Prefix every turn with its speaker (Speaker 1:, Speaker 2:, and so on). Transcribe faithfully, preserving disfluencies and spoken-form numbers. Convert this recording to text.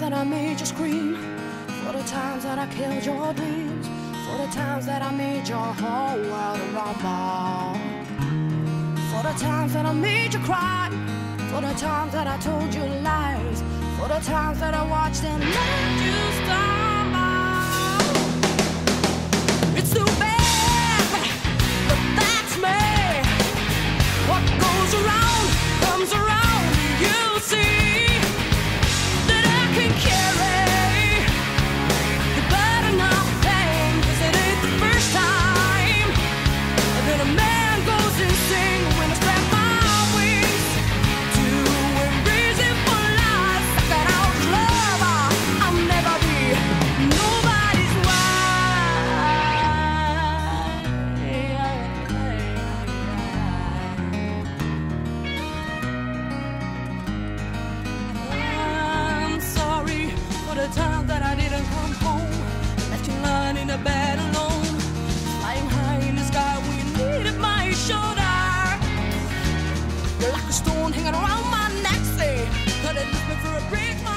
Speaker 1: that I made you scream, for the times that I killed your dreams, for the times that I made your whole world a rumble, for the times that I made you cry, for the times that I told you lies, for the times that I watched and let you stumble. It's too bad, but that's me. What goes around comes around. You'll see that I can carry the burden of pain, 'cause it ain't the first time that a man goes insane when I strap my wings to embrace it for life. That out lover, I'll never be nobody's I'm sorry for the time that I didn't come home, left you lying in the bed alone, flying high in the sky when you needed my shoulder. You're like a stone hanging around my neck, say, but it left me for a break.